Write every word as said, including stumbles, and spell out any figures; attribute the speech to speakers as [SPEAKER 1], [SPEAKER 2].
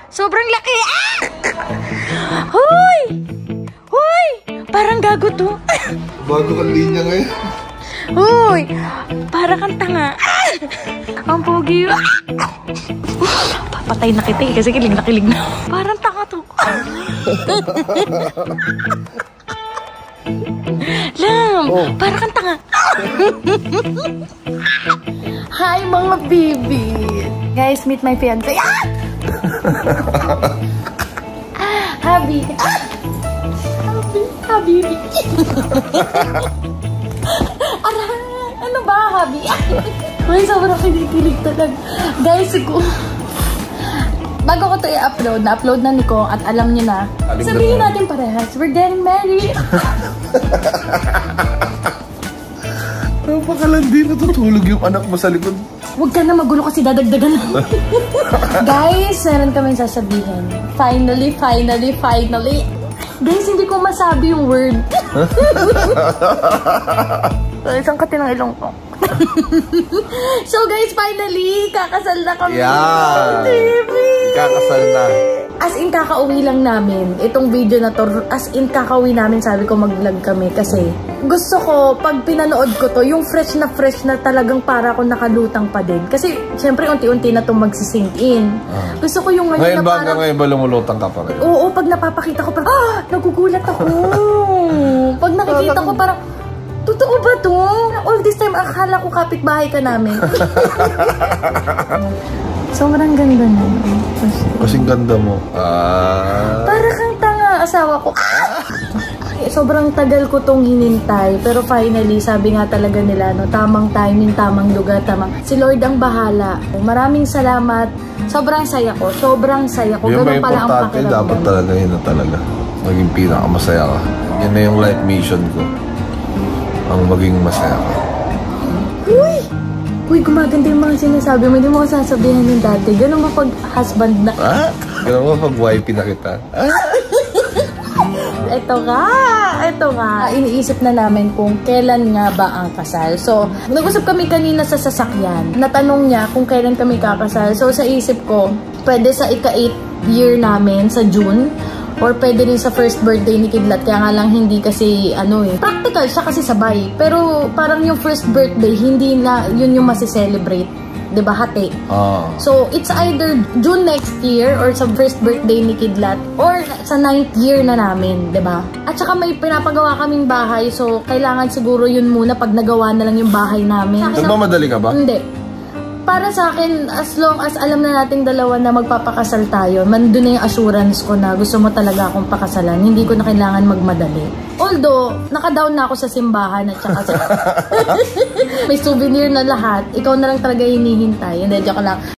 [SPEAKER 1] Sobrang laki. Ah! Hoy! Hoy! Parang gago to.
[SPEAKER 2] Bago kang linya ngayon.
[SPEAKER 1] Hoy! Parang kang tanga. Ah! Ang pogi. Ah! Papatay na kita eh, kasi kilig na kilig na. Parang tanga to. Lam, oh. Parang kang tanga. Hi mga baby. Guys, meet my fiancé. Ah! Habi. Ah! Habi. Habibi. Ara, ano ba, Habi? Ay, sobrang kinikilig talaga. Guys, ko. Bago ko ito i-upload, na-upload na ni ko at alam niyo na, aling sabihin naman natin parehas, we're getting married.
[SPEAKER 2] Napakalandi, natutulog yung anak mo sa likod.
[SPEAKER 1] Huwag ka na magulo kasi dadagdagan na. Guys, meron kami sasabihin. Finally, finally, finally. Guys, hindi ko masabi yung word. Isang kati ng ilong ko. So guys, finally, kakasal na kami.
[SPEAKER 2] Yeah. Kakasal na.
[SPEAKER 1] As in, kakauwi lang namin. Itong video na to, as in, kakauwi namin, sabi ko mag-vlog kami. Kasi gusto ko, pag pinanood ko to, yung fresh na fresh na talagang para ako nakalutang pa din. Kasi, syempre, unti-unti na itong magsisink in. Ah. Gusto ko yung ngayon,
[SPEAKER 2] ngayon
[SPEAKER 1] na
[SPEAKER 2] ba,
[SPEAKER 1] parang...
[SPEAKER 2] Ngayon ba lumulutang ka pa rin?
[SPEAKER 1] Oo, pag napapakita ko, parang, ah, nagugulat ako. Pag nakikita ko, parang, totoo ba to? All this time, akala ko kapitbahay ka namin. Sobrang ganda na.
[SPEAKER 2] Kasing ganda mo. Ah.
[SPEAKER 1] Para kang tanga, asawa ko. Ah! Sobrang tagal ko tong hinintay. Pero finally, sabi nga talaga nila, no, tamang timing, tamang lugar, tamang. Si Lord ang bahala. Maraming salamat. Sobrang saya ko. Sobrang saya ko.
[SPEAKER 2] Yung
[SPEAKER 1] ganun
[SPEAKER 2] may
[SPEAKER 1] pala ang
[SPEAKER 2] importante,
[SPEAKER 1] pakiramdam.
[SPEAKER 2] dapat talaga yun na talaga. Maging pinakamasaya ka. Yan na yung life mission ko. Ang maging masaya ka.
[SPEAKER 1] Uy! Uy, gumaganda yung mga sinasabi mo. Hindi mo ko sasabihin yung dati. Ganun ba pag husband na?
[SPEAKER 2] Ah? Ganun ba pag wifey na kita? Ah?
[SPEAKER 1] Ito nga, ito nga. Iniisip na namin kung kailan nga ba ang kasal. So, nag-usap kami kanina sa sasakyan. Natanong niya kung kailan kami kakasal. So, sa isip ko, pwede sa ika-eight year namin sa June. Or pwede rin sa first birthday ni Kidlat. Kaya nga lang hindi kasi, ano eh, practical siya kasi sabay. Pero parang yung first birthday, hindi na yun yung masicelebrate. Diba, hati?
[SPEAKER 2] Oh.
[SPEAKER 1] So, it's either June next year or sa first birthday ni Kidlat or sa ninth year na namin, diba? At saka may pinapagawa kaming bahay. So, kailangan siguro yun muna pag nagawa na lang yung bahay namin.
[SPEAKER 2] Nagmamadali ka ba?
[SPEAKER 1] Hindi. Para sa akin, as long as alam na nating dalawa na magpapakasal tayo, man doon na yung assurance ko na gusto mo talaga akong pakasalan. Hindi ko na kailangan magmadali. Although, naka-down na ako sa simbahan at saka sa... may souvenir na lahat. Ikaw na lang talaga hinihintay. Hindi, joke lang.